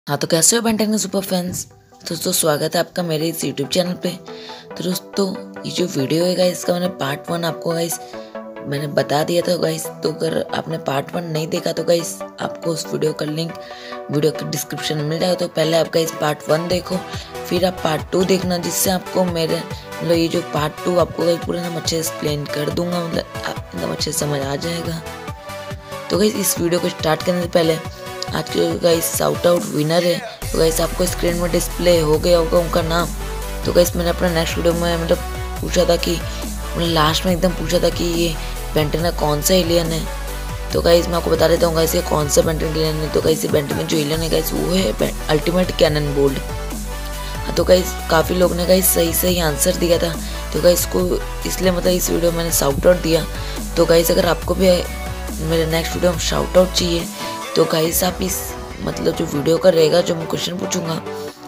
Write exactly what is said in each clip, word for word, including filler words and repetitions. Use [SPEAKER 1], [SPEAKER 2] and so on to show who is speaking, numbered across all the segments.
[SPEAKER 1] हाँ तो कैसे हो बेंटेन के सुपर फैंस। दोस्तों स्वागत है आपका मेरे इस यूट्यूब चैनल पे। तो दोस्तों ये जो वीडियो है गाइस इसका मैंने पार्ट वन आपको गाइस मैंने बता दिया था गाइस। तो अगर आपने पार्ट वन नहीं देखा तो गाइस आपको उस वीडियो का लिंक वीडियो के डिस्क्रिप्शन में मिल जाएगा। तो पहले आप गाइस पार्ट वन देखो, फिर आप पार्ट टू देखना, जिससे आपको मेरे मतलब ये जो पार्ट टू आपको गाइस पूरा एकदम अच्छे से एक्सप्लेन कर दूंगा, मतलब एकदम अच्छे से समझ आ जाएगा। तो गाइस इस वीडियो को स्टार्ट करने से पहले आज के गाइस शाउट आउट विनर है। तो गाइस आपको स्क्रीन में डिस्प्ले हो गया होगा उनका नाम। तो गाइस मैंने अपना नेक्स्ट वीडियो में मतलब पूछा था कि मैंने लास्ट में एकदम पूछा था कि ये बेंटेन का कौन सा एलियन है। तो गाइस मैं आपको बता देता हूँ गाइस ये कौन सा बेंटेन एलियन है। तो गाइस ये बेंटेन में जो एलियन है गाइस वो है अल्टीमेट कैनन बोल्ट। हाँ तो गाइस काफ़ी लोग ने गाइस सही सही आंसर दिया था। तो गाइस को इसलिए मतलब इस वीडियो में मैंने शाउट आउट दिया। तो गाइस अगर आपको भी मेरे नेक्स्ट वीडियो में शाउट आउट चाहिए तो गाइस आप इस मतलब जो वीडियो का रहेगा जो मैं क्वेश्चन पूछूंगा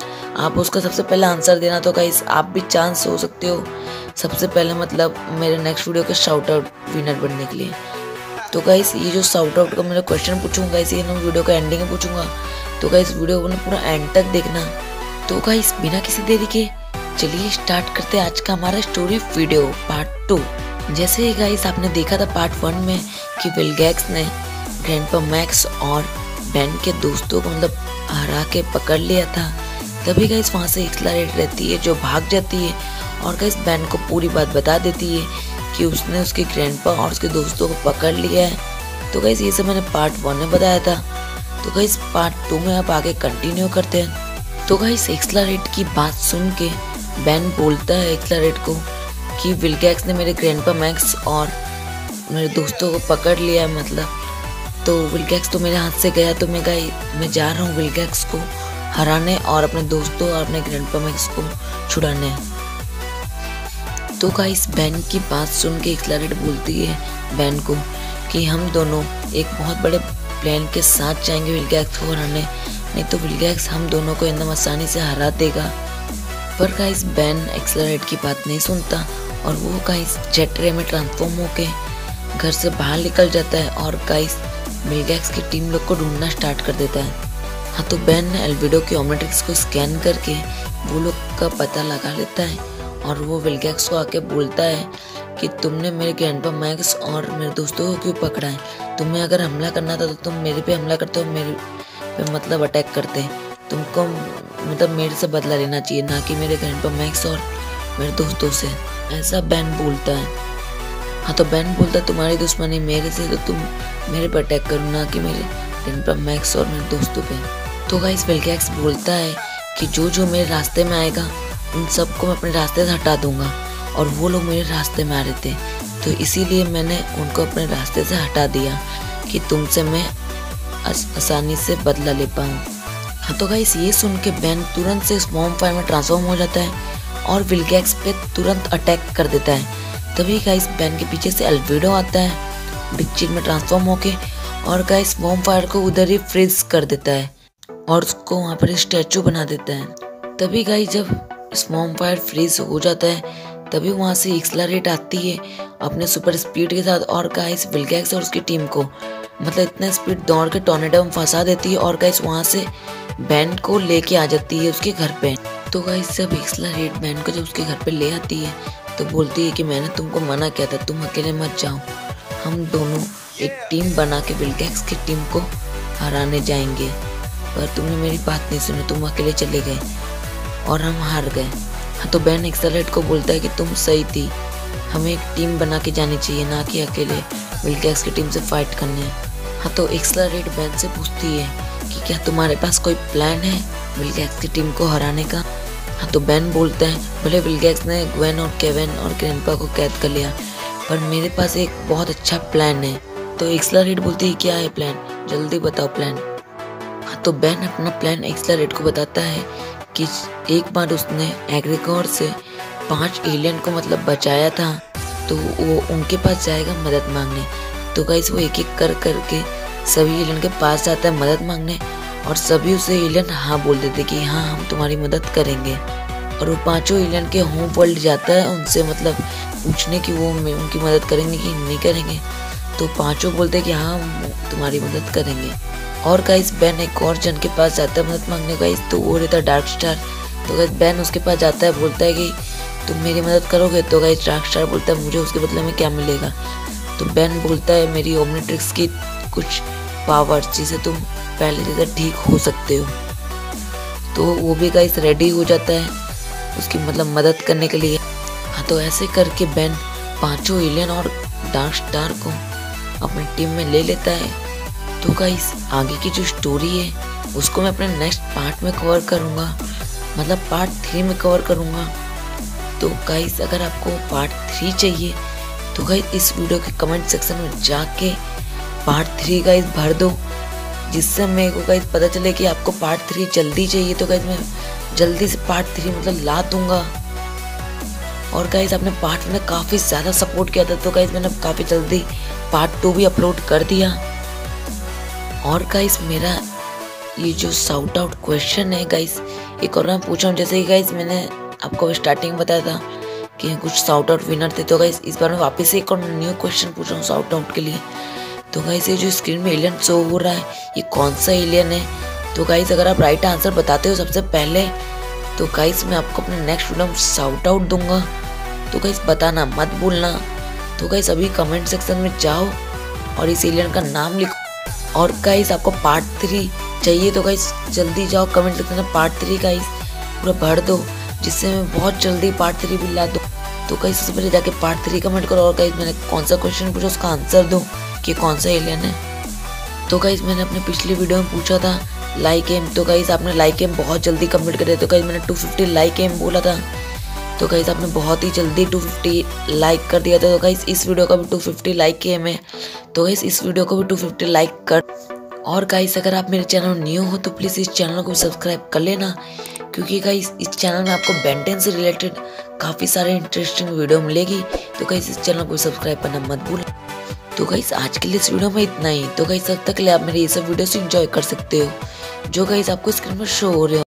[SPEAKER 1] आप उसका सबसे पहले आंसर देना। तो गाइस आप भी चांस हो सकते हो सबसे पहले मतलब मेरे नेक्स्ट वीडियो के शाउट आउट विनर बनने के लिए। तो गाइस ये जो शाउट आउट का मैं क्वेश्चन पूछूंगा गाइस ये मैं वीडियो का एंडिंग में पूछूंगा। तो गाइस वीडियो को पूरा एंड तक देखना। तो गाइस बिना किसी देरी के चलिए स्टार्ट करते हैं आज का हमारा स्टोरी वीडियो पार्ट टू। जैसे गाइस आपने देखा था पार्ट वन में कि विलगैक्स ने ग्रैंडपा मैक्स और बेन के दोस्तों को मतलब हरा के पकड़ लिया था। तभी गाइस वहाँ से एक्सलरेट रहती है जो भाग जाती है और गाइस बेन को पूरी बात बता देती है कि उसने उसके ग्रैंडपा और उसके दोस्तों को पकड़ लिया है। तो गाइस ये सब मैंने पार्ट वन में बताया था। तो गाइस पार्ट टू में आप आगे कंटिन्यू करते हैं। तो गाइस एक्सलरेट की बात सुन के बेन बोलता है एक्सलरेट को कि विलगैक्स ने मेरे ग्रैंडपा मैक्स और मेरे दोस्तों को पकड़ लिया है, मतलब तो विलगैक्स तो मेरे हाथ से गया। तो मैं गाई मैं जा रहा हूँ विलगैक्स को हराने और अपने दोस्तों और अपने ग्रैंडपा मैक्स को छुड़ाने। तो गाइस बेन की बात सुन के एक्सलरेट बोलती है बेन को कि हम दोनों एक बहुत बड़े प्लान के साथ जाएंगे विलगैक्स को हराने, नहीं तो विलगैक्स हम दोनों को एकदम आसानी से हरा देगा। पर गाइस बेन एक्सलरेट की बात नहीं सुनता और वो गाइस जेट रे में ट्रांसफॉर्म होके घर से बाहर निकल जाता है और गाइस विलगैक्स की टीम लोग को ढूंढना स्टार्ट कर देता है। हाँ तो बेन ने एल्विडो के ओमनिट्रिक्स को स्कैन करके वो लोग का पता लगा लेता है और वो विलगैक्स को आके बोलता है कि तुमने मेरे ग्रैंडपा मैक्स और मेरे दोस्तों को क्यों पकड़ा है। तुम्हें अगर हमला करना था तो तुम मेरे पे हमला करते हो, मेरे पे मतलब अटैक करते। तुमको मतलब मेरे से बदला लेना चाहिए, ना कि मेरे ग्रैंडपा मैक्स और मेरे दोस्तों से, ऐसा बेन बोलता है। हाँ तो बेन बोलता है तुम्हारी दुश्मनी मेरे से तो तुम मेरे पर अटैक करो, ना कि मेरे ग्रैंडपा मैक्स और मेरे दोस्तों पे। तो गाइस विलगैक्स बोलता है कि जो जो मेरे रास्ते में आएगा उन सबको मैं अपने रास्ते से हटा दूंगा और वो लोग मेरे रास्ते में आ रहे थे तो इसीलिए मैंने उनको अपने रास्ते से हटा दिया कि तुमसे मैं आसानी से बदला ले पाऊँ। हाँ तो गाइस ये सुन के बेन तुरंत से स्वॉर्म फायर में ट्रांसफॉर्म हो जाता है और विलगैक्स पे तुरंत अटैक कर देता है। तभी गाइस बेन के पीछे से एल्विडो आता है बिग चील में ट्रांसफॉर्म होके और गाइस स्वॉर्म फायर को उधर ही फ्रीज कर देता है और उसको वहाँ पर स्टैचू बना देता है। तभी गाइस जब स्वॉर्म फायर फ्रीज हो जाता है तभी वहाँ से एक्सलरेट आती है अपने सुपर स्पीड के साथ और गाइस विलगैक्स और उसकी टीम को मतलब इतना स्पीड दौड़ के टॉर्नेडो में फंसा देती है और गाइस वहाँ से बेन को लेके आ जाती है उसके घर पे। तो गाइस जब एक्सलरेट बेन को जब उसके घर पे ले आती है तो बोलती है कि मैंने तुमको मना किया था, तुम अकेले मत जाओ, हम दोनों एक टीम बना के विलगैक्स की टीम को हराने जाएंगे, पर तुमने मेरी बात नहीं सुनी, तुम अकेले चले गए और हम हार गए। हाँ तो बेन एक्सलरेट को बोलता है कि तुम सही थी, हमें एक टीम बना के जानी चाहिए, ना कि अकेले विलगैक्स की टीम से फाइट करने। हाँ तो एक्सलरेट बेन से पूछती है कि क्या तुम्हारे पास कोई प्लान है विलगैक्स की टीम को हराने का। हाँ तो बेन बोलता है भले विलगैक्स ने ग्वेन और केविन और ग्रैंडपा को कैद कर लिया पर मेरे पास एक बहुत अच्छा प्लान है। तो एक्सलरेट बोलती है क्या है प्लान, जल्दी बताओ प्लान। हाँ तो बेन अपना प्लान एक्सलरेट को बताता है कि एक बार उसने एग्रीकोर से पांच एलियन को मतलब बचाया था तो वो उनके पास जाएगा मदद मांगने। तो गाइस वो एक एक कर करके सभी एलियन के पास जाता है मदद मांगने और सभी उसे एलियन हाँ बोल देते कि हाँ हम तुम्हारी मदद करेंगे। और वो पांचों एलियन के होम वर्ल्ड जाता है उनसे मतलब पूछने की वो उनकी मदद करेंगे कि नहीं करेंगे। तो पांचों बोलते कि हाँ हम तुम्हारी मदद करेंगे। और गाइस बेन एक और जन के पास जाता है मदद मांगने गाइस, तो वो रहता है डार्क स्टार। तो गाइस बेन उसके पास जाता है, बोलता है कि तुम मेरी मदद करोगे। तो गाइस डार्क स्टार बोलता है मुझे उसके बदले में क्या मिलेगा। तो बेन बोलता है मेरी ओमनीट्रिक्स की कुछ पावर्स जिसे तुम पहले जैसे ठीक हो सकते हो। तो वो भी गाइस रेडी हो जाता है उसकी मतलब मदद करने के लिए। हाँ, तो ऐसे करके बेन पांचों एलियन और डार्क स्टार को अपनी टीम में ले लेता है। तो गाइस आगे की जो स्टोरी है उसको मैं अपने नेक्स्ट पार्ट में कवर करूँगा, मतलब पार्ट थ्री में कवर करूँगा। तो गाइस अगर आपको पार्ट थ्री चाहिए तो गाइस इस वीडियो के कमेंट सेक्शन में जाके पार्ट थ्री गाइस भर दो, जिससे मेरे को गाइस पता चले कि आपको पार्ट थ्री जल्दी चाहिए। तो गाइस मैं जल्दी से पार्ट थ्री मतलब ला दूंगा। और गाइस आपने पार्ट में काफ़ी ज़्यादा सपोर्ट किया था, तो गाइस मैंने काफ़ी जल्दी पार्ट टू भी अपलोड कर दिया। और गाइस मेरा ये जो शाउट आउट क्वेश्चन है गाइस एक और मैं पूछा हूँ, जैसे कि गाइस मैंने आपको स्टार्टिंग बताया था कि कुछ शाउट आउट विनर थे। तो गाइस इस बार मैं वापस से एक और न्यू क्वेश्चन पूछ रहा हूँ शाउट आउट के लिए। तो गाइस ये जो स्क्रीन में एलियन शो हो रहा है ये कौन सा एलियन है। तो गाइस अगर आप राइट आंसर बताते हो सबसे पहले तो गाइस मैं आपको अपने नेक्स्ट वीडियो में शाउट आउट दूंगा। तो गाइस बताना मत भूलना। तो गाइस अभी कमेंट सेक्शन में जाओ और इस एलियन का नाम लिखो। और गाइस आपको पार्ट थ्री चाहिए तो गाइस जल्दी जाओ कमेंट सेक्शन में पार्ट थ्री गाइस पूरा भर दो, जिससे मैं बहुत जल्दी पार्ट थ्री भी ला दूँ। तो गाइस सबसे पहले जाके पार्ट थ्री कमेंट करो और गाइस मैंने कौन सा क्वेश्चन पूछा उसका आंसर दो कि कौन सा एलियन है। तो गाइस मैंने अपने पिछली वीडियो में पूछा था लाइक एम, तो गाइस आपने लाइक एम बहुत जल्दी कंप्लीट कर दिया। तो गाइस मैंने टू फिफ्टी लाइक एम बोला था, तो गाइस आपने बहुत ही जल्दी टू फिफ्टी लाइक कर दिया था। तो गाइस इस वीडियो का भी टू फिफ्टी लाइक एम है, तो गाइस इस वीडियो को भी टू फिफ्टी लाइक कर। और गाइस अगर आप मेरे चैनल न्यू हो तो प्लीज़ इस चैनल को सब्सक्राइब कर लेना, क्योंकि गाइस इस चैनल में आपको बेन टेन से रिलेटेड काफ़ी सारे इंटरेस्टिंग वीडियो मिलेगी। तो गाइस इस चैनल को सब्सक्राइब करना मत भूलना। तो गाइस आज के लिए इस वीडियो में इतना ही। तो गाइस तब तक के लिए आप मेरे ये सब वीडियोस एंजॉय कर सकते हो जो गाइस आपको स्क्रीन पर शो हो रहे हो।